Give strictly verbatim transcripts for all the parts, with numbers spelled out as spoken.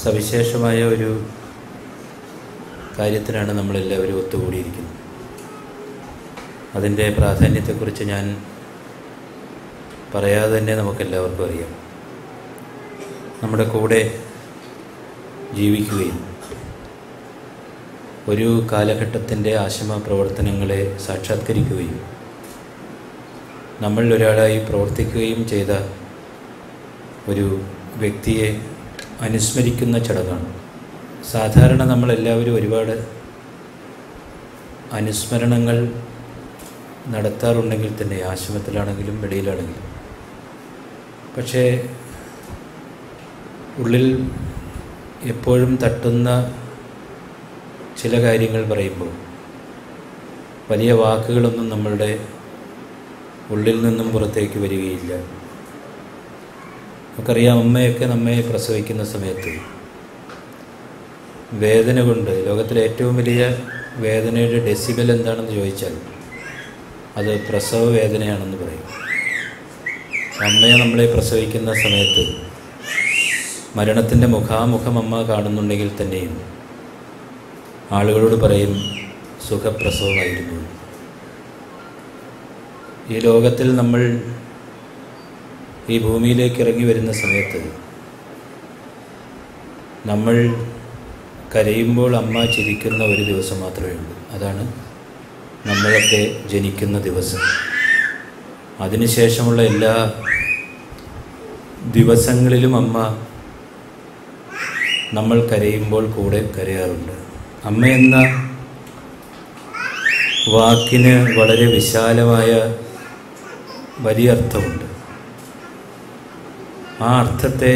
സവിശേഷമായ ഒരു കാര്യത്തിനാണ് നമ്മളെല്ലാവരും ഒത്തുകൂടിയിരിക്കുന്നത്. അതിൻ്റെ പ്രാധാന്യത്തെക്കുറിച്ച് ഞാൻ പറയാതെ തന്നെ നമുക്കെല്ലാവർക്കും അറിയാം. നമ്മുടെ കൂടെ ജീവിക്കുകയും ഒരു കാലഘട്ടത്തിൻ്റെ ആശമ പ്രവർത്തനങ്ങളെ സാക്ഷാത്കരിക്കുകയും നമ്മളിൽ ഒരാളായി പ്രവർത്തിക്കുകയും ചെയ്ത ഒരു വ്യക്തിയെ അനുസ്മരിക്കുന്ന ചടങ്ങാണ്. സാധാരണ നമ്മളെല്ലാവരും ഒരുപാട് അനുസ്മരണങ്ങൾ നടത്താറുണ്ടെങ്കിൽ തന്നെ, ആശ്രമത്തിലാണെങ്കിലും വെളിയിലാണെങ്കിലും, പക്ഷേ ഉള്ളിൽ എപ്പോഴും തട്ടുന്ന ചില കാര്യങ്ങൾ പറയുമ്പോൾ വലിയ വാക്കുകളൊന്നും നമ്മളുടെ ഉള്ളിൽ നിന്നും പുറത്തേക്ക് വരികയില്ല. നമുക്കറിയാം, അമ്മയൊക്കെ നമ്മെ പ്രസവിക്കുന്ന സമയത്ത് വേദന കൊണ്ട്, ലോകത്തിലെ ഏറ്റവും വലിയ വേദനയുടെ ഡെസിബൽ എന്താണെന്ന് ചോദിച്ചാൽ അത് പ്രസവ വേദനയാണെന്ന് പറയും. അമ്മയെ നമ്മളെ പ്രസവിക്കുന്ന സമയത്ത് മരണത്തിൻ്റെ മുഖാമുഖം അമ്മ കാണുന്നുണ്ടെങ്കിൽ തന്നെയും ആളുകളോട് പറയും സുഖപ്രസവമായിരുന്നു. ഈ ലോകത്തിൽ നമ്മൾ ഈ ഭൂമിയിലേക്ക് ഇറങ്ങി വരുന്ന സമയത്ത് നമ്മൾ കരയുമ്പോൾ അമ്മ ചിരിക്കുന്ന ഒരു ദിവസം മാത്രമേ ഉള്ളൂ. അതാണ് നമ്മളൊക്കെ ജനിക്കുന്ന ദിവസം. അതിനുശേഷമുള്ള എല്ലാ ദിവസങ്ങളിലും അമ്മ നമ്മൾ കരയുമ്പോൾ കൂടെ കരയാറുണ്ട്. അമ്മ എന്ന വാക്കിന് വളരെ വിശാലമായ വലിയ അർത്ഥമുണ്ട്. ആ അർത്ഥത്തെ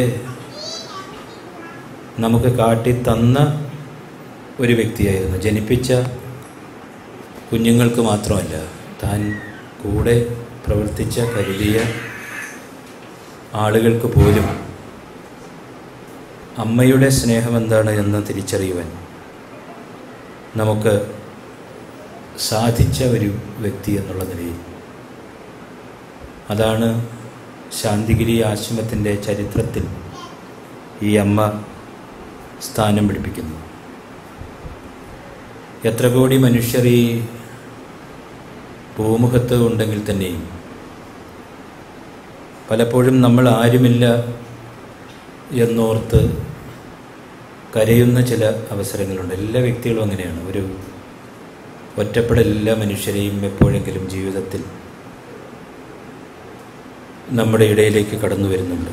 നമുക്ക് കാട്ടിത്തന്ന ഒരു വ്യക്തിയായിരുന്നു. ജനിപ്പിച്ച കുഞ്ഞുങ്ങൾക്ക് മാത്രമല്ല, താൻ കൂടെ പ്രവർത്തിച്ച കരുതിയ ആളുകൾക്ക് പോലും അമ്മയുടെ സ്നേഹം എന്താണ് എന്ന് തിരിച്ചറിയുവാൻ നമുക്ക് സാധിച്ച ഒരു വ്യക്തി എന്നുള്ള നിലയിൽ, അതാണ് ശാന്തിഗിരി ആശ്രമത്തിൻ്റെ ചരിത്രത്തിൽ ഈ അമ്മ സ്ഥാനം പിടിപ്പിക്കുന്നു. എത്ര കോടി മനുഷ്യർ ഈ ഭൂമുഖത്ത് ഉണ്ടെങ്കിൽ തന്നെയും പലപ്പോഴും നമ്മൾ ആരുമില്ല എന്നോർത്ത് കരയുന്ന ചില അവസരങ്ങളുണ്ട്. എല്ലാ വ്യക്തികളും അങ്ങനെയാണ്. ഒരു ഒറ്റപ്പെടൽ എല്ലാ മനുഷ്യരെയും എപ്പോഴെങ്കിലും ജീവിതത്തിൽ നമ്മുടെ ഇടയിലേക്ക് കടന്നു വരുന്നുണ്ട്.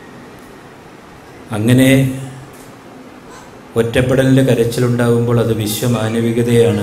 അങ്ങനെ ഒറ്റപ്പെടലിൻ്റെ കരച്ചിലുണ്ടാകുമ്പോൾ അത് വിശ്വമാനവികതയാണ്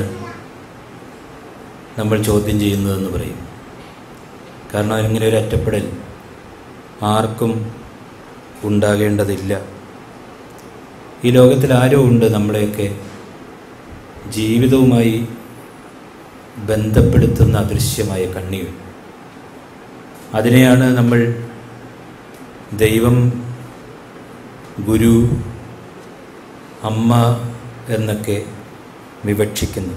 നമ്മൾ ചോദ്യം ചെയ്യുന്നതെന്ന് പറയും. കാരണം ഇങ്ങനെ ഒരു ഒറ്റപ്പെടൽ ആർക്കും ഉണ്ടാകേണ്ടതില്ല. ഈ ലോകത്തിൽ ആരോ ഉണ്ട് നമ്മളെയൊക്കെ ജീവിതവുമായി ബന്ധപ്പെടുത്തുന്ന അദൃശ്യമായ കണ്ണികൾ. അതിനെയാണ് നമ്മൾ ദൈവം, ഗുരു, അമ്മ എന്നൊക്കെ വിവക്ഷിക്കുന്നു.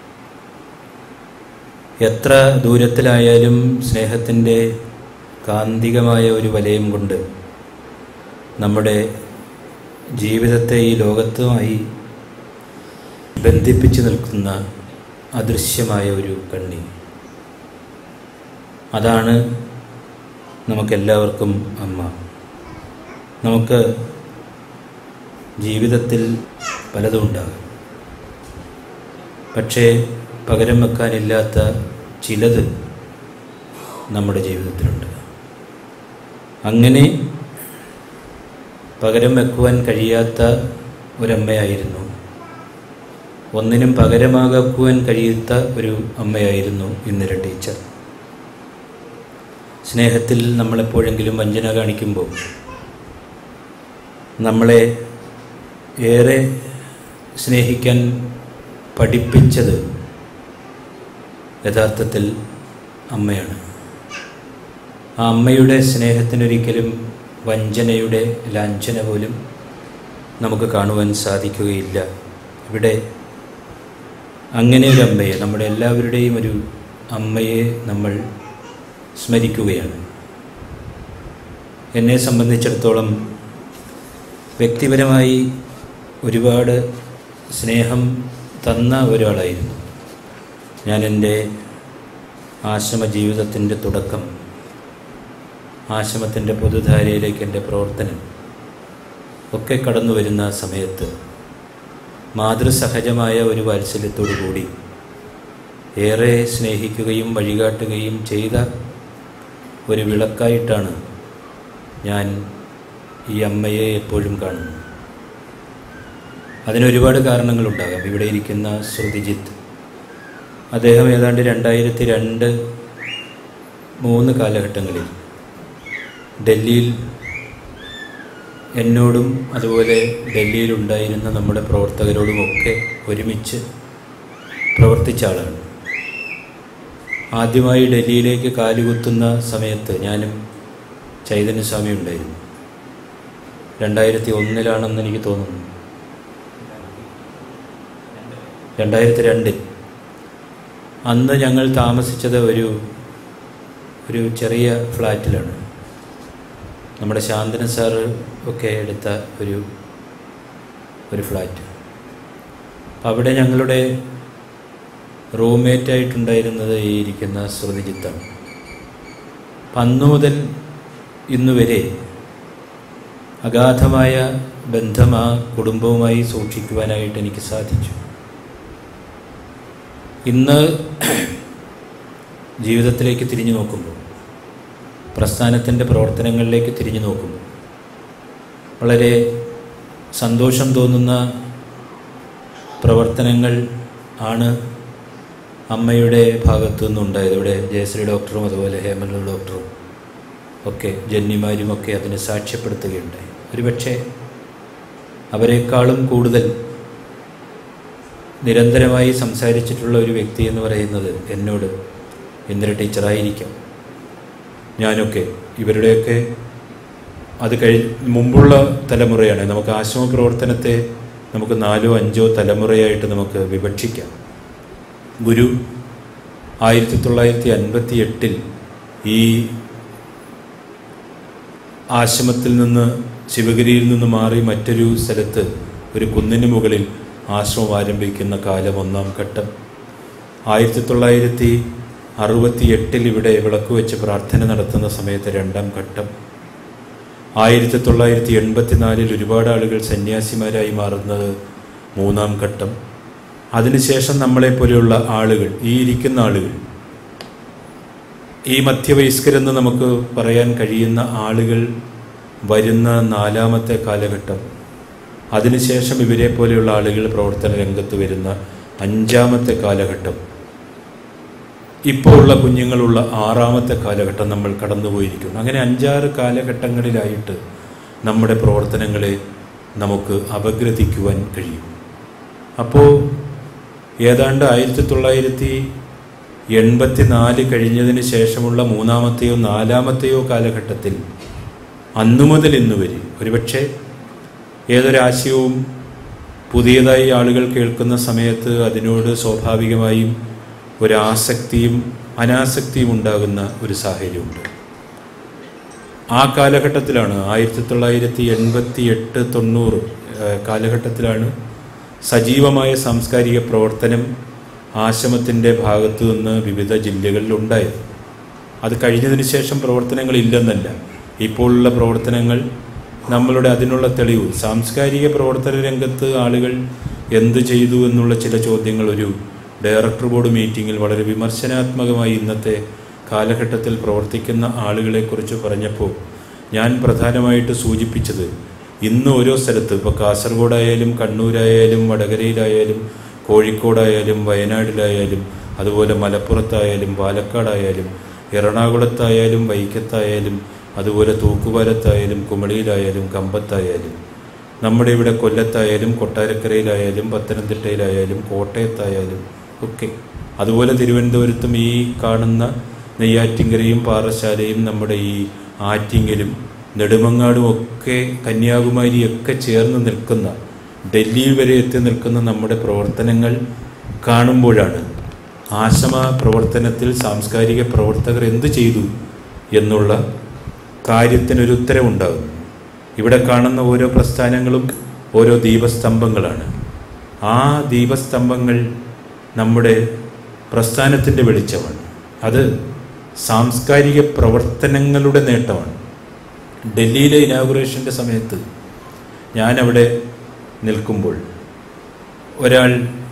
എത്ര ദൂരത്തിലായാലും സ്നേഹത്തിൻ്റെ കാന്തികമായ ഒരു വലയം കൊണ്ട് നമ്മുടെ ജീവിതത്തെ ഈ ലോകത്തുമായി ബന്ധിപ്പിച്ച് നിൽക്കുന്ന അദൃശ്യമായ ഒരു കണ്ണി, അതാണ് നമുക്കെല്ലാവർക്കും അമ്മ. നമുക്ക് ജീവിതത്തിൽ പലതും ഉണ്ടാകും, പക്ഷേ പകരം വെക്കാനില്ലാത്ത ചിലത് നമ്മുടെ ജീവിതത്തിലുണ്ട്. അങ്ങനെ പകരം വെക്കുവാൻ കഴിയാത്ത ഒരമ്മയായിരുന്നു, ഒന്നിനും പകരമാകുവാൻ കഴിയാത്ത ഒരു അമ്മയായിരുന്നു ഇന്ദിര ടീച്ചർ. സ്നേഹത്തിൽ നമ്മളെപ്പോഴെങ്കിലും വഞ്ചന കാണിക്കുമ്പോൾ നമ്മളെ ഏറെ സ്നേഹിക്കാൻ പഠിപ്പിച്ചത് യഥാർത്ഥത്തിൽ അമ്മയാണ്. ആ അമ്മയുടെ സ്നേഹത്തിനൊരിക്കലും വഞ്ചനയുടെ ലാഞ്ചന പോലും നമുക്ക് കാണുവാൻ സാധിക്കുകയില്ല. ഇവിടെ അങ്ങനെ ഒരു അമ്മയെ, നമ്മുടെ എല്ലാവരുടെയും ഒരു അമ്മയെ നമ്മൾ സ്മരിക്കുകയാണ്. എന്നെ സംബന്ധിച്ചിടത്തോളം വ്യക്തിപരമായി ഒരുപാട് സ്നേഹം തന്ന ഒരാളായിരുന്നു. ഞാൻ എൻ്റെ ആശ്രമ ജീവിതത്തിൻ്റെ തുടക്കം, ആശ്രമത്തിൻ്റെ പൊതുധാരയിലേക്ക് എൻ്റെ പ്രവർത്തനം ഒക്കെ കടന്നു വരുന്ന സമയത്ത് മാതൃസഹജമായ ഒരു വാത്സല്യത്തോടു കൂടി ഏറെ സ്നേഹിക്കുകയും വഴികാട്ടുകയും ചെയ്ത ഒരു വിളക്കായിട്ടാണ് ഞാൻ ഈ അമ്മയെ എപ്പോഴും കാണുന്നത്. അതിനൊരുപാട് കാരണങ്ങളുണ്ടാകാം. ഇവിടെ ഇരിക്കുന്ന ശ്രുതിജിത്ത്, അദ്ദേഹം ഏതാണ്ട് രണ്ടായിരത്തി രണ്ട് മൂന്ന് കാലഘട്ടങ്ങളിൽ ഡൽഹിയിൽ എന്നോടും അതുപോലെ ഡൽഹിയിലുണ്ടായിരുന്ന നമ്മുടെ പ്രവർത്തകരോടുമൊക്കെ ഒരുമിച്ച് പ്രവർത്തിച്ച ആളാണ്. ആദ്യമായി ഡൽഹിയിലേക്ക് കാലുകുത്തുന്ന സമയത്ത് ഞാനും ചൈതന്യസ്വാമി ഉണ്ടായിരുന്നു. രണ്ടായിരത്തി ഒന്നിലാണെന്ന് എനിക്ക് തോന്നുന്നു, രണ്ടായിരത്തി രണ്ടിൽ. അന്ന് ഞങ്ങൾ താമസിച്ചത് ഒരു ഒരു ചെറിയ ഫ്ലാറ്റിലാണ്. നമ്മുടെ ശാന്തന സാറ് ഒക്കെ എടുത്ത ഒരു ഒരു ഫ്ലാറ്റ്. അവിടെ ഞങ്ങളുടെ റൂംമേറ്റായിട്ടുണ്ടായിരുന്നത് ഈ ഇരിക്കുന്ന ശ്രുതിജിത്താണ്. അപ്പം അന്നു മുതൽ ഇന്നുവരെ അഗാധമായ ബന്ധം ആ കുടുംബവുമായി സൂക്ഷിക്കുവാനായിട്ട് എനിക്ക് സാധിച്ചു. ഇന്ന് ജീവിതത്തിലേക്ക് തിരിഞ്ഞു നോക്കുമ്പോൾ, പ്രസ്ഥാനത്തിൻ്റെ പ്രവർത്തനങ്ങളിലേക്ക് തിരിഞ്ഞു നോക്കുമ്പോൾ വളരെ സന്തോഷം തോന്നുന്ന പ്രവർത്തനങ്ങൾ ആണ് അമ്മയുടെ ഭാഗത്തു നിന്നുണ്ടായത്. ഇവിടെ ജയശ്രീ ഡോക്ടറും അതുപോലെ ഹേമലത ഡോക്ടറും ഒക്കെ ജന്മിമാരും ഒക്കെ അതിനെ സാക്ഷ്യപ്പെടുത്തുകയുണ്ടായി. ഒരുപക്ഷെ അവരെക്കാളും കൂടുതൽ നിരന്തരമായി സംസാരിച്ചിട്ടുള്ള ഒരു വ്യക്തി എന്ന് പറയുന്നത് എന്നോട് ഇന്ദിര ടീച്ചറായിരിക്കാം. ഞാനൊക്കെ ഇവരുടെയൊക്കെ അത് കഴി മുമ്പുള്ള തലമുറയാണ്. നമുക്ക് ആശ്രമ പ്രവർത്തനത്തെ നമുക്ക് നാലോ അഞ്ചോ തലമുറയായിട്ട് നമുക്ക് വിവക്ഷിക്കാം. ഗുരു ആയിരത്തി തൊള്ളായിരത്തി അൻപത്തി എട്ടിൽ ഈ ആശ്രമത്തിൽ നിന്ന്, ശിവഗിരിയിൽ നിന്ന് മാറി മറ്റൊരു സ്ഥലത്ത് ഒരു കുന്നിന് മുകളിൽ ആശ്രമം ആരംഭിക്കുന്ന കാലം ഒന്നാം ഘട്ടം. ആയിരത്തി തൊള്ളായിരത്തി അറുപത്തി എട്ടിൽ ഇവിടെ വിളക്ക് വെച്ച് പ്രാർത്ഥന നടത്തുന്ന സമയത്ത് രണ്ടാം ഘട്ടം. ആയിരത്തി തൊള്ളായിരത്തി എൺപത്തി നാലിൽ ഒരുപാട് ആളുകൾ സന്യാസിമാരായി മാറുന്നത് മൂന്നാം ഘട്ടം. അതിനുശേഷം നമ്മളെപ്പോലെയുള്ള ആളുകൾ, ഈ ഇരിക്കുന്ന ആളുകൾ, ഈ മധ്യവയസ്കരെന്ന് നമുക്ക് പറയാൻ കഴിയുന്ന ആളുകൾ വരുന്ന നാലാമത്തെ കാലഘട്ടം. അതിനുശേഷം ഇവരെ പോലെയുള്ള ആളുകൾ പ്രവർത്തന രംഗത്ത് വരുന്ന അഞ്ചാമത്തെ കാലഘട്ടം. ഇപ്പോൾ ഉള്ള കുഞ്ഞുങ്ങളുള്ള ആറാമത്തെ കാലഘട്ടം നമ്മൾ കടന്നുപോയിരിക്കുന്നു. അങ്ങനെ അഞ്ചാറ് കാലഘട്ടങ്ങളിലായിട്ട് നമ്മുടെ പ്രവർത്തനങ്ങളെ നമുക്ക് അപഗ്രഥിക്കുവാൻ കഴിയും. അപ്പോൾ ഏതാണ്ട് ആയിരത്തി തൊള്ളായിരത്തി എൺപത്തി നാല് കഴിഞ്ഞതിന് ശേഷമുള്ള മൂന്നാമത്തെയോ നാലാമത്തെയോ കാലഘട്ടത്തിൽ അന്നു മുതൽ ഇന്ന് വരെ ഒരുപക്ഷെ ഏതൊരാശയവും പുതിയതായി ആളുകൾ കേൾക്കുന്ന സമയത്ത് അതിനോട് സ്വാഭാവികമായും ഒരാസക്തിയും അനാസക്തിയും ഉണ്ടാകുന്ന ഒരു സാഹചര്യമുണ്ട്. ആ കാലഘട്ടത്തിലാണ്, ആയിരത്തി തൊള്ളായിരത്തി എൺപത്തി എട്ട് തൊണ്ണൂറ് കാലഘട്ടത്തിലാണ് സജീവമായ സാംസ്കാരിക പ്രവർത്തനം ആശ്രമത്തിൻ്റെ ഭാഗത്തു നിന്ന് വിവിധ ജില്ലകളിലുണ്ടായത്. അത് കഴിഞ്ഞതിന് ശേഷം പ്രവർത്തനങ്ങളില്ലെന്നല്ല, ഇപ്പോഴുള്ള പ്രവർത്തനങ്ങൾ നമ്മളുടെ അതിനുള്ള തെളിവ്. സാംസ്കാരിക പ്രവർത്തന രംഗത്ത് ആളുകൾ എന്ത് ചെയ്തു എന്നുള്ള ചില ചോദ്യങ്ങൾ ഒരു ഡയറക്ടർ ബോർഡ് മീറ്റിങ്ങിൽ വളരെ വിമർശനാത്മകമായി ഇന്നത്തെ കാലഘട്ടത്തിൽ പ്രവർത്തിക്കുന്ന ആളുകളെക്കുറിച്ച് പറഞ്ഞപ്പോൾ ഞാൻ പ്രധാനമായിട്ട് സൂചിപ്പിച്ചത്, ഇന്ന് ഓരോ സ്ഥലത്ത്, ഇപ്പോൾ കാസർഗോഡായാലും കണ്ണൂരായാലും വടകരയിലായാലും കോഴിക്കോടായാലും വയനാട്ടിലായാലും അതുപോലെ മലപ്പുറത്തായാലും പാലക്കാടായാലും എറണാകുളത്തായാലും വൈക്കത്തായാലും അതുപോലെ തൂക്കുപാലത്തായാലും കുമളിയിലായാലും കമ്പത്തായാലും നമ്മുടെ ഇവിടെ കൊല്ലത്തായാലും കൊട്ടാരക്കരയിലായാലും പത്തനംതിട്ടയിലായാലും കോട്ടയത്തായാലും ഒക്കെ, അതുപോലെ തിരുവനന്തപുരത്തും ഈ കാണുന്ന നെയ്യാറ്റിങ്കരയും പാറശാലയും നമ്മുടെ ഈ ആറ്റിങ്ങലും നെടുമങ്ങാടും ഒക്കെ കന്യാകുമാരിയൊക്കെ ചേർന്ന് നിൽക്കുന്ന, ഡൽഹിയിൽ വരെ എത്തി നിൽക്കുന്ന നമ്മുടെ പ്രവർത്തനങ്ങൾ കാണുമ്പോഴാണ് ആശ്രമ പ്രവർത്തനത്തിൽ സാംസ്കാരിക പ്രവർത്തകർ എന്തു ചെയ്തു എന്നുള്ള കാര്യത്തിനൊരു ഉത്തരവുണ്ടാകുന്നു. ഇവിടെ കാണുന്ന ഓരോ പ്രസ്ഥാനങ്ങളും ഓരോ ദീപസ്തംഭങ്ങളാണ്. ആ ദീപസ്തംഭങ്ങൾ നമ്മുടെ പ്രസ്ഥാനത്തിൻ്റെ വെളിച്ചമാണ്. അത് സാംസ്കാരിക പ്രവർത്തനങ്ങളുടെ നേട്ടമാണ്. ഡൽഹിയിലെ ഇനാഗുറേഷൻ്റെ സമയത്ത് ഞാനവിടെ നിൽക്കുമ്പോൾ ഒരാൾ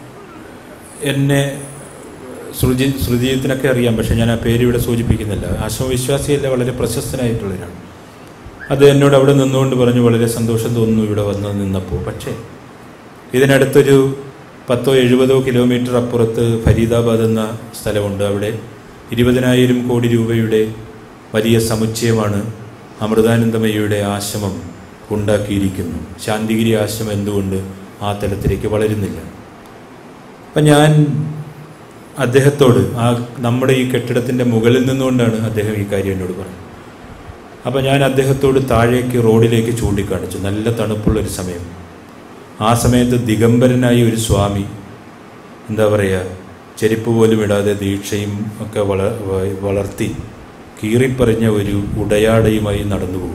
എന്നെ ശ്രുതി ശ്രുതിയത്തിനൊക്കെ അറിയാം, പക്ഷേ ഞാൻ ആ പേര് ഇവിടെ സൂചിപ്പിക്കുന്നില്ല. ആശ്രമവിശ്വാസിയല്ല, വളരെ പ്രശസ്തനായിട്ടുള്ളവരാണ്. അത് എന്നോട് അവിടെ നിന്നുകൊണ്ട് പറഞ്ഞു, വളരെ സന്തോഷം തോന്നുന്നു ഇവിടെ വന്ന് നിന്നപ്പോൾ. പക്ഷേ ഇതിനടുത്തൊരു പത്തോ എഴുപതോ കിലോമീറ്റർ അപ്പുറത്ത് ഫരീദാബാദ് എന്ന സ്ഥലമുണ്ട്. അവിടെ ഇരുപതിനായിരം കോടി രൂപയുടെ വലിയ സമുച്ചയമാണ് അമൃതാനന്ദമയിയുടെ ആശ്രമം ഉണ്ടാക്കിയിരിക്കുന്നു. ശാന്തിഗിരി ആശ്രമം എന്തുകൊണ്ട് ആ തലത്തിലേക്ക് വളരുന്നില്ല? അപ്പം ഞാൻ അദ്ദേഹത്തോട്, ആ നമ്മുടെ ഈ കെട്ടിടത്തിൻ്റെ മുകളിൽ നിന്നുകൊണ്ടാണ് അദ്ദേഹം ഈ കാര്യം എന്നോട് പറഞ്ഞത്. അപ്പോൾ ഞാൻ അദ്ദേഹത്തോട് താഴേക്ക് റോഡിലേക്ക് ചൂണ്ടിക്കാണിച്ചു. നല്ല തണുപ്പുള്ളൊരു സമയം. ആ സമയത്ത് ദിഗംബരനായി ഒരു സ്വാമി, എന്താ പറയുക, ചെരുപ്പ് പോലും ഇടാതെ ദീക്ഷയും ഒക്കെ വള വളർത്തി കീറിപ്പറിഞ്ഞ ഒരു ഉടയാടയുമായി നടന്നു പോകും.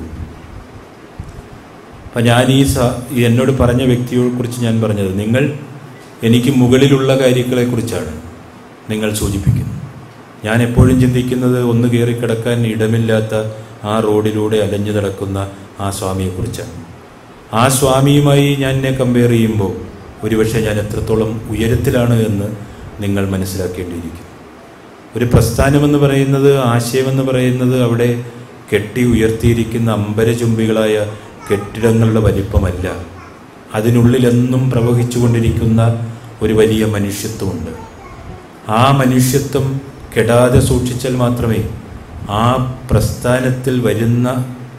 അപ്പം ഞാൻ ഈ സ എന്നോട് പറഞ്ഞ വ്യക്തിയെക്കുറിച്ച് ഞാൻ പറഞ്ഞത്, നിങ്ങൾ എനിക്ക് മുകളിലുള്ള കാര്യങ്ങളെക്കുറിച്ചാണ് നിങ്ങൾ സൂചിപ്പിക്കുന്നത്. ഞാൻ എപ്പോഴും ചിന്തിക്കുന്നത് ഒന്ന് കയറിക്കിടക്കാൻ ഇടമില്ലാത്ത ആ റോഡിലൂടെ അലഞ്ഞു നടക്കുന്ന ആ സ്വാമിയെക്കുറിച്ചാണ്. ആ സ്വാമിയുമായി ഞാൻ എന്നെ കമ്പയർ ചെയ്യുമ്പോൾ ഒരുപക്ഷെ ഞാൻ എത്രത്തോളം ഉയരത്തിലാണ് എന്ന് നിങ്ങൾ മനസ്സിലാക്കേണ്ടിയിരിക്കുന്നു. ഒരു പ്രസ്ഥാനമെന്ന് പറയുന്നത്, ആശയമെന്ന് പറയുന്നത് അവിടെ കെട്ടി ഉയർത്തിയിരിക്കുന്ന അമ്പരചുംബികളായ കെട്ടിടങ്ങളുടെ വലിപ്പമല്ല. അതിനുള്ളിലെന്നും പ്രവഹിച്ചു കൊണ്ടിരിക്കുന്ന ഒരു വലിയ മനുഷ്യത്വമുണ്ട്. ആ മനുഷ്യത്വം കെടാതെ സൂക്ഷിച്ചാൽ മാത്രമേ ആ പ്രസ്ഥാനത്തിൽ വരുന്ന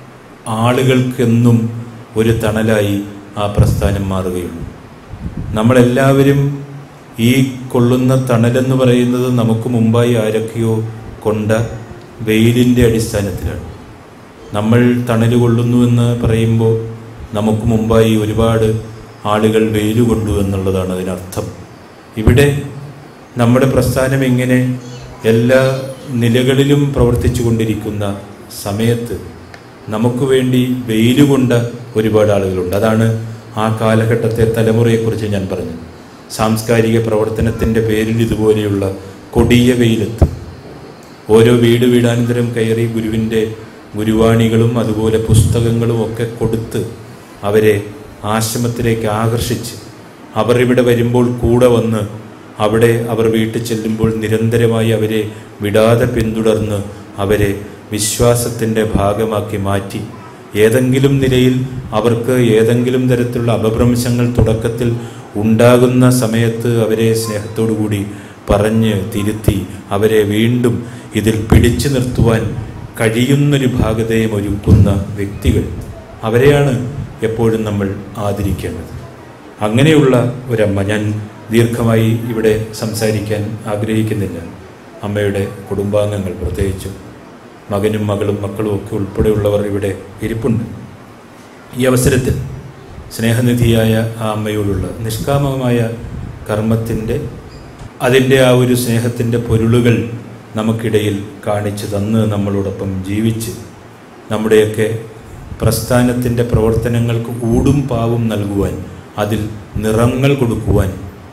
ആളുകൾക്കെന്നും ഒരു തണലായി ആ പ്രസ്ഥാനം മാറുകയുള്ളൂ. നമ്മളെല്ലാവരും ഈ കൊള്ളുന്ന തണലെന്ന് പറയുന്നത് നമുക്ക് മുമ്പായി ആരൊക്കെയോ കൊണ്ട വെയിലിൻ്റെ അടിസ്ഥാനത്തിലാണ്. നമ്മൾ തണൽ കൊള്ളുന്നുവെന്ന് പറയുമ്പോൾ നമുക്ക് മുമ്പായി ഒരുപാട് ആളുകൾ വെയിൽ കൊണ്ടു എന്നുള്ളതാണ് അതിനർത്ഥം. ഇവിടെ നമ്മുടെ പ്രസ്ഥാനം ഇങ്ങനെ എല്ലാ നിലകളിലും പ്രവർത്തിച്ചു കൊണ്ടിരിക്കുന്ന സമയത്ത് നമുക്ക് വേണ്ടി വെയിൽ കൊണ്ട ഒരുപാട് ആളുകളുണ്ട്. അതാണ് ആ കാലഘട്ടത്തെ തലമുറയെക്കുറിച്ച് ഞാൻ പറഞ്ഞത്. സാംസ്കാരിക പ്രവർത്തനത്തിൻ്റെ പേരിൽ ഇതുപോലെയുള്ള കൊടിയ വെയിലത്ത് ഓരോ വീട് വീടാനന്തരം കയറി ഗുരുവിൻ്റെ ഗുരുവാണികളും അതുപോലെ പുസ്തകങ്ങളും ഒക്കെ കൊടുത്ത് അവരെ ആശ്രമത്തിലേക്ക് ആകർഷിച്ച് അവർ ഇവിടെ വരുമ്പോൾ കൂടെ വന്ന് അവിടെ അവർ വീട്ടിൽ ചെല്ലുമ്പോൾ നിരന്തരമായി അവരെ വിടാതെ പിന്തുടർന്ന് അവരെ വിശ്വാസത്തിൻ്റെ ഭാഗമാക്കി മാറ്റി. ഏതെങ്കിലും നിലയിൽ അവർക്ക് ഏതെങ്കിലും തരത്തിലുള്ള അപഭ്രംശങ്ങൾ തുടക്കത്തിൽ ഉണ്ടാകുന്ന സമയത്ത് അവരെ സ്നേഹത്തോടു കൂടി പറഞ്ഞ് തിരുത്തി അവരെ വീണ്ടും ഇതിൽ പിടിച്ചു നിർത്തുവാൻ കഴിയുന്നൊരു ഭാഗതയും ഒരുക്കുന്ന വ്യക്തികൾ, അവരെയാണ് എപ്പോഴും നമ്മൾ ആദരിക്കേണ്ടത്. അങ്ങനെയുള്ള ഒരമ്മ, ഞാൻ ദീർഘമായി ഇവിടെ സംസാരിക്കാൻ ആഗ്രഹിക്കുന്നില്ല. അമ്മയുടെ കുടുംബാംഗങ്ങൾ, പ്രത്യേകിച്ചും മകനും മകളും മക്കളും ഒക്കെ ഉൾപ്പെടെയുള്ളവർ ഇവിടെ ഇരിപ്പുണ്ട്. ഈ അവസരത്തിൽ സ്നേഹനിധിയായ ആ അമ്മയോടുള്ള നിഷ്കാമമായ കർമ്മത്തിൻ്റെ അതിൻ്റെ ആ ഒരു സ്നേഹത്തിൻ്റെ പൊരുളുകൾ നമുക്കിടയിൽ കാണിച്ചു തന്ന് നമ്മളോടൊപ്പം ജീവിച്ച് നമ്മുടെയൊക്കെ പ്രസ്ഥാനത്തിൻ്റെ പ്രവർത്തനങ്ങൾക്ക് ഊടും പാവും നൽകുവാൻ, അതിൽ നിറങ്ങൾ കൊടുക്കുവാൻ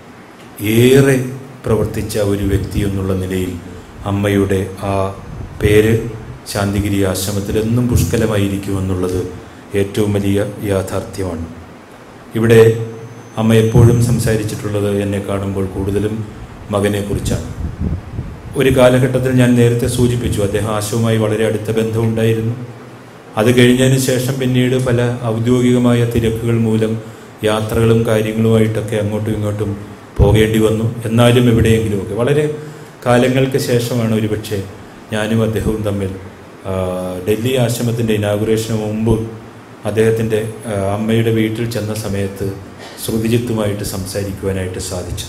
ഏറെ പ്രവർത്തിച്ച ഒരു വ്യക്തി എന്നുള്ള നിലയിൽ അമ്മയുടെ ആ പേര് ശാന്തിഗിരി ആശ്രമത്തിൽ എന്നും പുഷ്കലമായിരിക്കുമെന്നുള്ളത് ഏറ്റവും വലിയ യാഥാർത്ഥ്യമാണ്. ഇവിടെ അമ്മ എപ്പോഴും സംസാരിച്ചിട്ടുള്ളത് എന്നെ കാണുമ്പോൾ കൂടുതലും മകനെക്കുറിച്ചാണ്. ഒരു കാലഘട്ടത്തിൽ ഞാൻ നേരത്തെ സൂചിപ്പിച്ചു, അദ്ദേഹം ആശ്രമവുമായി വളരെ അടുത്ത ബന്ധമുണ്ടായിരുന്നു. അത് കഴിഞ്ഞതിന് ശേഷം പിന്നീട് പല ഔദ്യോഗികമായ തിരക്കുകൾ മൂലം യാത്രകളും കാര്യങ്ങളുമായിട്ടൊക്കെ അങ്ങോട്ടും ഇങ്ങോട്ടും പോകേണ്ടി വന്നു. എന്നാലും എവിടെയെങ്കിലുമൊക്കെ വളരെ കാലങ്ങൾക്ക് ശേഷമാണ് ഒരുപക്ഷെ ഞാനും അദ്ദേഹവും തമ്മിൽ ഡൽഹി ആശ്രമത്തിൻ്റെ ഇനാഗുറേഷന് മുമ്പ് അദ്ദേഹത്തിൻ്റെ അമ്മയുടെ വീട്ടിൽ ചെന്ന സമയത്ത് ശ്രുതിജിത്തുമായിട്ട് സംസാരിക്കുവാനായിട്ട് സാധിച്ചു.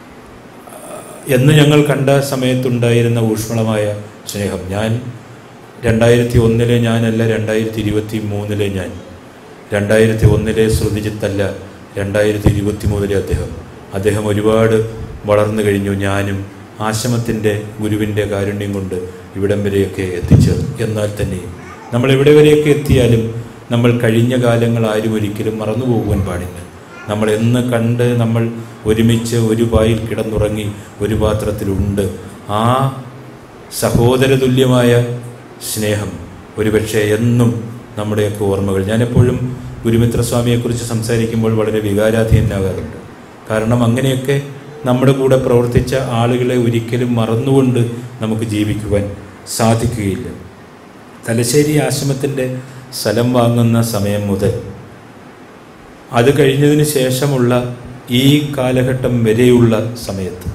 എന്ന് ഞങ്ങൾ കണ്ട സമയത്തുണ്ടായിരുന്ന ഊഷ്മളമായ സ്നേഹം, ഞാൻ രണ്ടായിരത്തി ഒന്നിലെ ഞാനല്ല, രണ്ടായിരത്തി ഇരുപത്തി മൂന്നിലെ ഞാൻ, രണ്ടായിരത്തി ഒന്നിലെ ശ്രുതിജിത്തല്ല, രണ്ടായിരത്തി ഇരുപത്തി മൂന്നിലെ അദ്ദേഹം അദ്ദേഹം ഒരുപാട് വളർന്നു കഴിഞ്ഞു. ഞാനും ആശ്രമത്തിൻ്റെ ഗുരുവിൻ്റെ കാരുണ്യം കൊണ്ട് ഇവിടം വരെയൊക്കെ എത്തിച്ചേർന്നു. എന്നാൽ തന്നെയും നമ്മൾ എവിടെ വരെയൊക്കെ എത്തിയാലും നമ്മൾ കഴിഞ്ഞ കാലങ്ങൾ ആരും ഒരിക്കലും മറന്നു പോകുവാൻ പാടില്ല. നമ്മൾ എന്ന് കണ്ട് നമ്മൾ ഒരുമിച്ച് ഒരു പായിൽ കിടന്നുറങ്ങി ഒരു പാത്രത്തിലുണ്ട്. ആ സഹോദര തുല്യമായ സ്നേഹം ഒരുപക്ഷെ എന്നും നമ്മുടെയൊക്കെ ഓർമ്മകൾ. ഞാനെപ്പോഴും ഗുരുമിത്രസ്വാമിയെക്കുറിച്ച് സംസാരിക്കുമ്പോൾ വളരെ വികാരാധീനാകാറുണ്ട്. കാരണം അങ്ങനെയൊക്കെ നമ്മുടെ കൂടെ പ്രവർത്തിച്ച ആളുകളെ ഒരിക്കലും മറന്നുകൊണ്ട് നമുക്ക് ജീവിക്കുവാൻ സാധിക്കുകയില്ല. തലശ്ശേരി ആശ്രമത്തിൻ്റെ സ്ഥലം വാങ്ങുന്ന സമയം മുതൽ അത് കഴിഞ്ഞതിന് ശേഷമുള്ള ഈ കാലഘട്ടം വരെയുള്ള സമയത്ത്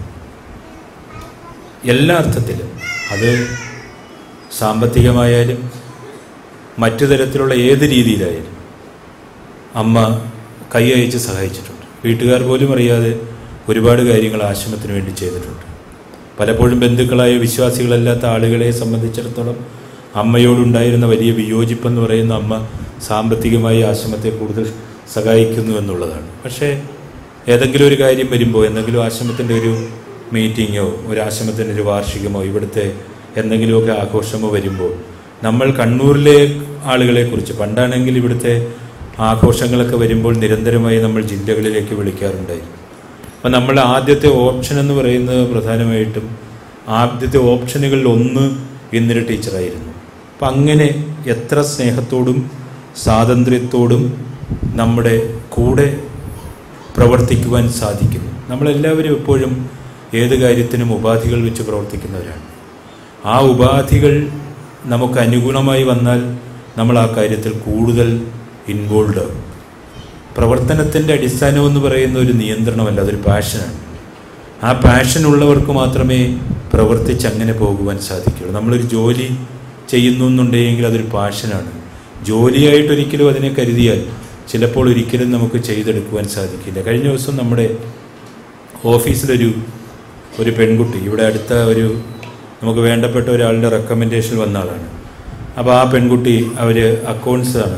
എല്ലാ അർത്ഥത്തിലും, അത് സാമ്പത്തികമായാലും മറ്റു തരത്തിലുള്ള ഏത് രീതിയിലായാലും അമ്മ കൈ അയച്ച് സഹായിച്ചിട്ടുണ്ട്. വീട്ടുകാർ പോലും അറിയാതെ ഒരുപാട് കാര്യങ്ങൾ ആശ്രമത്തിന് വേണ്ടി ചെയ്തിട്ടുണ്ട്. പലപ്പോഴും ബന്ധുക്കളായ വിശ്വാസികളല്ലാത്ത ആളുകളെ സംബന്ധിച്ചിടത്തോളം അമ്മയോടുണ്ടായിരുന്ന വലിയ വിയോജിപ്പെന്ന് പറയുന്ന അമ്മ സാമ്പത്തികമായി ആശ്രമത്തെ കൂടുതൽ സഹായിക്കുന്നു എന്നുള്ളതാണ്. പക്ഷേ ഏതെങ്കിലും ഒരു കാര്യം വരുമ്പോൾ, എന്തെങ്കിലും ആശ്രമത്തിൻ്റെ ഒരു മീറ്റിങ്ങോ ഒരു ആശ്രമത്തിൻ്റെ ഒരു വാർഷികമോ ഇവിടുത്തെ എന്തെങ്കിലുമൊക്കെ ആഘോഷമോ വരുമ്പോൾ നമ്മൾ കണ്ണൂരിലെ ആളുകളെക്കുറിച്ച്, പണ്ടാണെങ്കിൽ ഇവിടുത്തെ ആഘോഷങ്ങളൊക്കെ വരുമ്പോൾ നിരന്തരമായി നമ്മൾ ജില്ലകളിലേക്ക് വിളിക്കാറുണ്ടായിരുന്നു. അപ്പം നമ്മൾ ആദ്യത്തെ ഓപ്ഷൻ എന്ന് പറയുന്നത് പ്രധാനമായിട്ടും ആദ്യത്തെ ഓപ്ഷനുകളിൽ ഒന്ന് ഇന്ദിര ടീച്ചറായിരുന്നു. അപ്പം അങ്ങനെ എത്ര സ്നേഹത്തോടും സ്വാതന്ത്ര്യത്തോടും നമ്മുടെ കൂടെ പ്രവർത്തിക്കുവാൻ സാധിക്കും. നമ്മളെല്ലാവരും എപ്പോഴും ഏത് കാര്യത്തിനും ഉപാധികൾ വെച്ച് പ്രവർത്തിക്കുന്നവരാണ്. ആ ഉപാധികൾ നമുക്ക് അനുഗുണമായി വന്നാൽ നമ്മൾ ആ കാര്യത്തിൽ കൂടുതൽ ഇൻവോൾവ് ആകും. പ്രവർത്തനത്തിൻ്റെ അടിസ്ഥാനമെന്ന് പറയുന്ന ഒരു നിയന്ത്രണമല്ല, അതൊരു പാഷനാണ്. ആ പാഷനുള്ളവർക്ക് മാത്രമേ പ്രവർത്തിച്ച് അങ്ങനെ പോകുവാൻ സാധിക്കുകയുള്ളൂ. നമ്മളൊരു ജോലി ചെയ്യുന്നു എന്നുണ്ടെങ്കിൽ അതൊരു പാഷനാണ്. ജോലിയായിട്ടൊരിക്കലും അതിനെ കരുതിയാൽ ചിലപ്പോൾ ഒരിക്കലും നമുക്ക് ചെയ്തെടുക്കുവാൻ സാധിക്കില്ല. കഴിഞ്ഞ ദിവസം നമ്മുടെ ഓഫീസിലൊരു ഒരു പെൺകുട്ടി, ഇവിടെ അടുത്ത ഒരു നമുക്ക് വേണ്ടപ്പെട്ട ഒരാളുടെ റെക്കമെൻഡേഷൻ വന്ന ആളാണ്. അപ്പോൾ ആ പെൺകുട്ടി അവർ അക്കൗണ്ട്സ് ആണ്,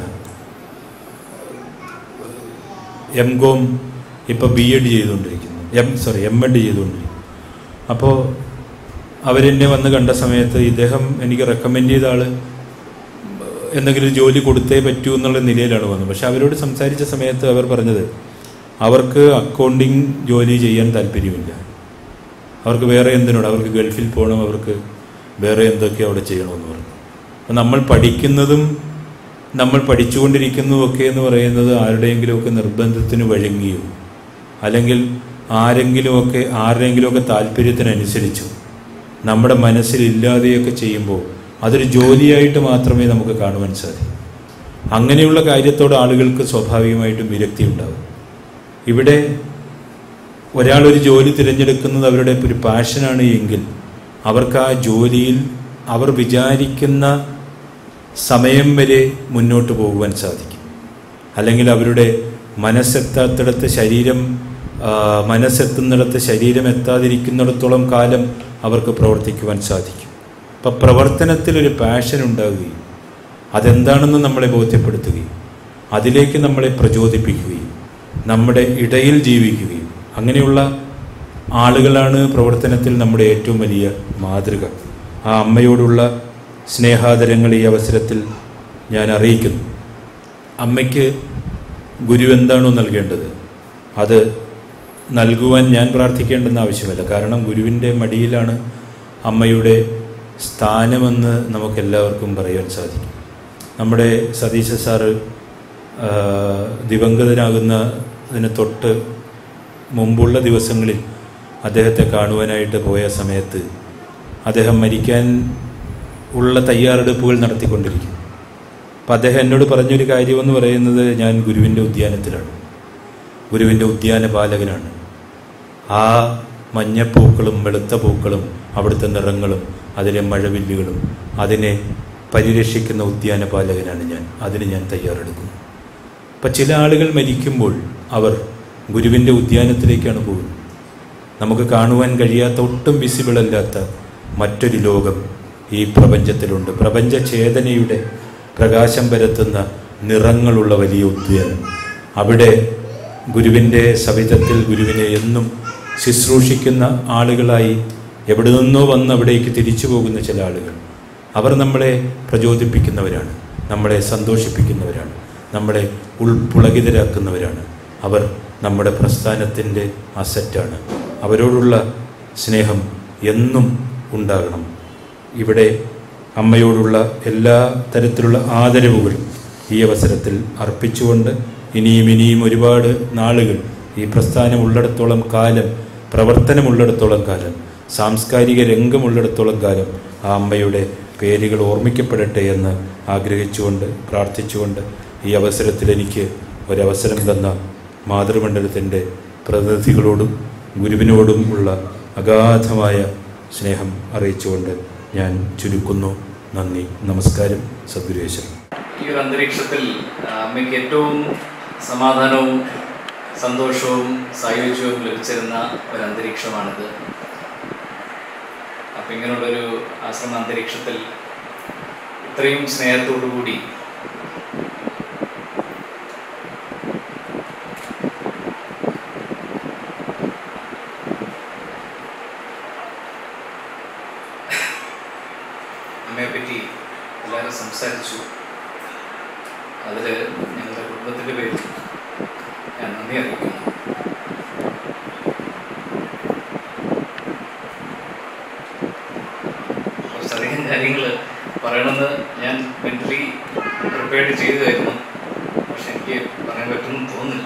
എം കോം ഇപ്പോൾ ബി എഡ് ചെയ്തുകൊണ്ടിരിക്കുന്നു, എം സോറി എം എഡ് ചെയ്തുകൊണ്ടിരിക്കുന്നു. അപ്പോൾ അവരെന്നെ വന്ന് കണ്ട സമയത്ത് ഇദ്ദേഹം എനിക്ക് റെക്കമെൻഡ് ചെയ്ത ആൾ എന്തെങ്കിലും ജോലി കൊടുത്തേ പറ്റൂ എന്നുള്ള നിലയിലാണ് വന്നത്. പക്ഷെ അവരോട് സംസാരിച്ച സമയത്ത് അവർ പറഞ്ഞത് അവർക്ക് അക്കൗണ്ടിങ് ജോലി ചെയ്യാൻ താല്പര്യമില്ല, അവർക്ക് വേറെ എന്തിനോട്, അവർക്ക് ഗൾഫിൽ പോകണം, അവർക്ക് വേറെ എന്തൊക്കെ അവിടെ ചെയ്യണമെന്ന് പറഞ്ഞു. അപ്പം നമ്മൾ പഠിക്കുന്നതും നമ്മൾ പഠിച്ചുകൊണ്ടിരിക്കുന്നതുമൊക്കെ എന്ന് പറയുന്നത് ആരുടെയെങ്കിലുമൊക്കെ നിർബന്ധത്തിന് വഴങ്ങിയോ അല്ലെങ്കിൽ ആരെങ്കിലുമൊക്കെ ആരുടെയെങ്കിലുമൊക്കെ താല്പര്യത്തിനനുസരിച്ചു നമ്മുടെ മനസ്സിലില്ലാതെയൊക്കെ ചെയ്യുമ്പോൾ അതൊരു ജോലിയായിട്ട് മാത്രമേ നമുക്ക് കാണുവാൻ സാധിക്കൂ. അങ്ങനെയുള്ള കാര്യത്തോട് ആളുകൾക്ക് സ്വാഭാവികമായിട്ടും വിരക്തി ഉണ്ടാകും. ഇവിടെ ഒരാളൊരു ജോലി തിരഞ്ഞെടുക്കുന്നത് അവരുടെ ഒരു പാഷനാണ് എങ്കിൽ അവർക്ക് ആ ജോലിയിൽ അവർ വിചാരിക്കുന്ന സമയം വരെ മുന്നോട്ട് പോകുവാൻ സാധിക്കും. അല്ലെങ്കിൽ അവരുടെ മനസ്സെത്താത്തിടത്ത് ശരീരം മനസ്സെത്തുന്നിടത്ത് ശരീരം എത്താതിരിക്കുന്നിടത്തോളം കാലം അവർക്ക് പ്രവർത്തിക്കുവാൻ സാധിക്കും. അപ്പം പ്രവർത്തനത്തിലൊരു പാഷൻ ഉണ്ടാവുകയും അതെന്താണെന്ന് നമ്മളെ ബോധ്യപ്പെടുത്തുകയും അതിലേക്ക് നമ്മളെ പ്രചോദിപ്പിക്കുകയും നമ്മുടെ ഇടയിൽ ജീവിക്കുകയും അങ്ങനെയുള്ള ആളുകളാണ് പ്രവർത്തനത്തിൽ നമ്മുടെ ഏറ്റവും വലിയ മാതൃക. ആ അമ്മയോടുള്ള സ്നേഹാദരങ്ങൾ ഈ അവസരത്തിൽ ഞാൻ അറിയിക്കുന്നു. അമ്മയ്ക്ക് ഗുരു എന്താണോ നൽകേണ്ടത് അത് നൽകുവാൻ ഞാൻ പ്രാർത്ഥിക്കേണ്ടെന്ന് ആവശ്യമില്ല. കാരണം ഗുരുവിൻ്റെ മടിയിലാണ് അമ്മയുടെ സ്ഥാനമെന്ന് നമുക്കെല്ലാവർക്കും പറയാൻ സാധിക്കും. നമ്മുടെ സതീശ സാറ് ദിവംഗതനാകുന്നതിന് തൊട്ട് മുമ്പുള്ള ദിവസങ്ങളിൽ അദ്ദേഹത്തെ കാണുവാനായിട്ട് പോയ സമയത്ത് അദ്ദേഹം മരിക്കാൻ ഉള്ള തയ്യാറെടുപ്പുകൾ നടത്തിക്കൊണ്ടിരിക്കും. അപ്പം അദ്ദേഹം എന്നോട് പറഞ്ഞൊരു കാര്യമെന്ന് പറയുന്നത്, ഞാൻ ഗുരുവിൻ്റെ ഉദ്യാനത്തിലാണ്, ഗുരുവിൻ്റെ ഉദ്യാന പാലകനാണ്. ആ മഞ്ഞപ്പൂക്കളും വെളുത്ത പൂക്കളും അവിടുത്തെ നിറങ്ങളും അതിലെ മഴവില്ലുകളും അതിനെ പരിരക്ഷിക്കുന്ന ഉദ്യാന പാലകനാണ് ഞാൻ, അതിന് ഞാൻ തയ്യാറെടുക്കുന്നു. അപ്പം ചില ആളുകൾ മരിക്കുമ്പോൾ അവർ ഗുരുവിൻ്റെ ഉദ്യാനത്തിലേക്കാണ് പോകുന്നത്. നമുക്ക് കാണുവാൻ കഴിയാത്ത, ഒട്ടും വിസിബിളല്ലാത്ത മറ്റൊരു ലോകം ഈ പ്രപഞ്ചത്തിലുണ്ട്. പ്രപഞ്ച ചേതനയുടെ പ്രകാശം പരത്തുന്ന നിറങ്ങളുള്ള വലിയ ഉദ്യാനം. അവിടെ ഗുരുവിൻ്റെ സവിധത്തിൽ ഗുരുവിനെ എന്നും ശുശ്രൂഷിക്കുന്ന ആളുകളായി എവിടെ നിന്നോ വന്ന് അവിടേക്ക് തിരിച്ചു പോകുന്ന ചില ആളുകൾ, അവർ നമ്മളെ പ്രചോദിപ്പിക്കുന്നവരാണ്, നമ്മളെ സന്തോഷിപ്പിക്കുന്നവരാണ്, നമ്മളെ ഉൾപുളകിതരാക്കുന്നവരാണ്. അവർ നമ്മുടെ പ്രസ്ഥാനത്തിൻ്റെ അസറ്റാണ്. അവരോടുള്ള സ്നേഹം എന്നും ഉണ്ടാകണം. ഇവിടെ അമ്മയോടുള്ള എല്ലാ തരത്തിലുള്ള ആദരവുകളും ഈ അവസരത്തിൽ അർപ്പിച്ചുകൊണ്ട് ഇനിയും ഇനിയും ഒരുപാട് നാളുകൾ ഈ പ്രസ്ഥാനം ഉള്ളിടത്തോളം കാലം, പ്രവർത്തനമുള്ളിടത്തോളം കാലം, സാംസ്കാരിക രംഗമുള്ളിടത്തോളം കാലം ആ അമ്മയുടെ പേരുകൾ ഓർമ്മിക്കപ്പെടട്ടെ എന്ന് ആഗ്രഹിച്ചുകൊണ്ട് പ്രാർത്ഥിച്ചുകൊണ്ട് ഈ അവസരത്തിൽ എനിക്ക് ഒരവസരം തന്ന മാതൃമണ്ഡലത്തിൻ്റെ പ്രതിനിധികളോടും ഗുരുവിനോടും ഉള്ള അഗാധമായ സ്നേഹം അറിയിച്ചുകൊണ്ട് ഞാൻ ചുരുക്കുന്നു. നന്ദി, നമസ്കാരം, സദ്ഗുരുവേശ്വരൻ. ഈ ഒരു അന്തരീക്ഷത്തിൽ അമ്മയ്ക്ക് ഏറ്റവും സമാധാനവും സന്തോഷവും സായുജ്യവും ലഭിച്ചിരുന്ന ഒരു അന്തരീക്ഷമാണിത്. അപ്പം ഇങ്ങനെയുള്ളൊരു ആശ്രമ അന്തരീക്ഷത്തിൽ ഇത്രയും സ്നേഹത്തോടു കൂടി അമ്മയെപ്പറ്റി എല്ലാവരും സംസാരിച്ചു. അതിൽ ഞങ്ങളുടെ കുടുംബത്തിൻ്റെ പേരിൽ ഞാൻ നന്ദി അറിയിക്കുന്നു. കുറച്ചധികം കാര്യങ്ങൾ പറയണമെന്ന് ഞാൻ മെൻ്റലി പ്രിപ്പയർഡ് ചെയ്തതായിരുന്നു. പക്ഷെ എനിക്ക് പറയാൻ പറ്റുമെന്ന് തോന്നുന്നില്ല.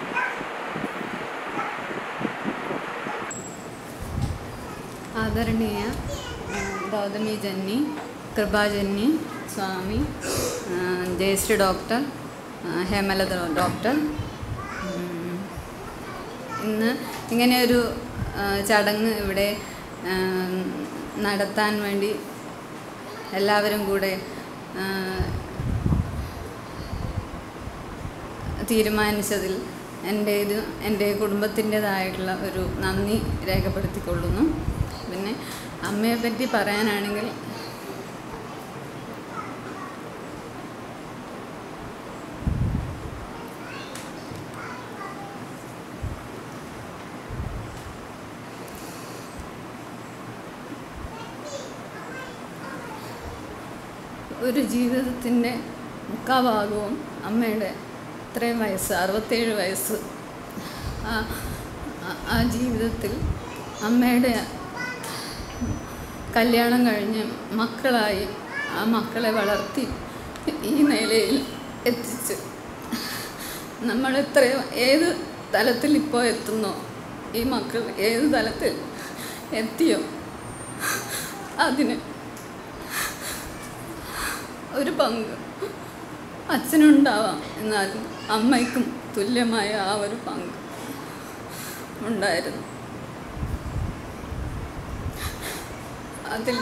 आदरणीय गौतमी जन्नी, कृपाजन्नी स्वामी, ज्येष्ठ डॉक्टर हेमलത ഡോക്ടർ, ഇന്ന് ഇങ്ങനെയൊരു ചടങ്ങ് ഇവിടെ നടത്താൻ വേണ്ടി എല്ലാവരും കൂടെ തീരുമാനിച്ചതിൽ എൻ്റേത് എൻ്റെ കുടുംബത്തിൻ്റേതായിട്ടുള്ള ഒരു നന്ദി രേഖപ്പെടുത്തിക്കൊള്ളുന്നു. പിന്നെ അമ്മയെപ്പറ്റി പറയാനാണെങ്കിൽ ഒരു ജീവിതത്തിൻ്റെ മുക്കാഭാഗവും അമ്മയുടെ ഇത്രയും വയസ്സ്, അറുപത്തേഴ് വയസ്സ്, ആ ആ ജീവിതത്തിൽ അമ്മയുടെ കല്യാണം കഴിഞ്ഞ് മക്കളായി ആ മക്കളെ വളർത്തി ഈ നിലയിൽ എത്തിച്ച് നമ്മൾ എത്രയോ ഏത് തലത്തിൽ ഇപ്പോൾ എത്തുന്നോ, ഈ മക്കൾ ഏത് തലത്തിൽ എത്തിയോ അതിന് ഒരു പങ്ക് അച്ഛനുണ്ടാവാം, എന്നാലും അമ്മയ്ക്കും തുല്യമായ ആ ഒരു പങ്ക് ഉണ്ടായിരുന്നു. അതിൽ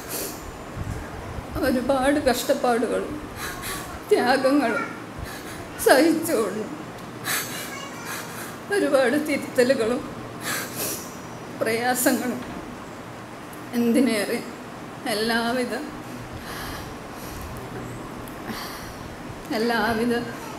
ഒരുപാട് കഷ്ടപ്പാടുകളും ത്യാഗങ്ങളും സഹിച്ചുകൊണ്ട് ഒരുപാട് തിരുത്തലുകളും പ്രയാസങ്ങളും എന്തിനേറെ എല്ലാവിധ എല്ലാവിധ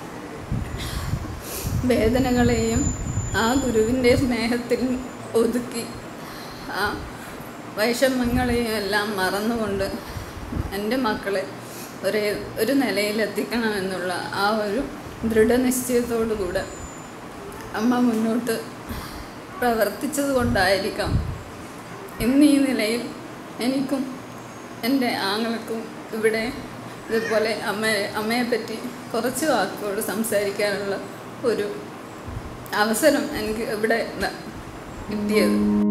വേദനകളെയും ആ ഗുരുവിൻ്റെ സ്നേഹത്തിൽ ഒതുക്കി ആ വൈഷമ്യങ്ങളെയും എല്ലാം മറന്നുകൊണ്ട് എൻ്റെ മക്കളെ ഒരേ ഒരു നിലയിലെത്തിക്കണമെന്നുള്ള ആ ഒരു ദൃഢനിശ്ചയത്തോടു കൂടെ അമ്മ മുന്നോട്ട് പ്രവർത്തിച്ചത് കൊണ്ടായിരിക്കാം ഇന്ന് ഈ നിലയിൽ എനിക്കും എൻ്റെ ആങ്ങൾക്കും ഇവിടെ ഇതുപോലെ അമ്മയെ അമ്മയെപ്പറ്റി കുറച്ച് വാക്കുകളോട് സംസാരിക്കാനുള്ള ഒരു അവസരം എനിക്ക് ഇവിടെ കിട്ടിയത്.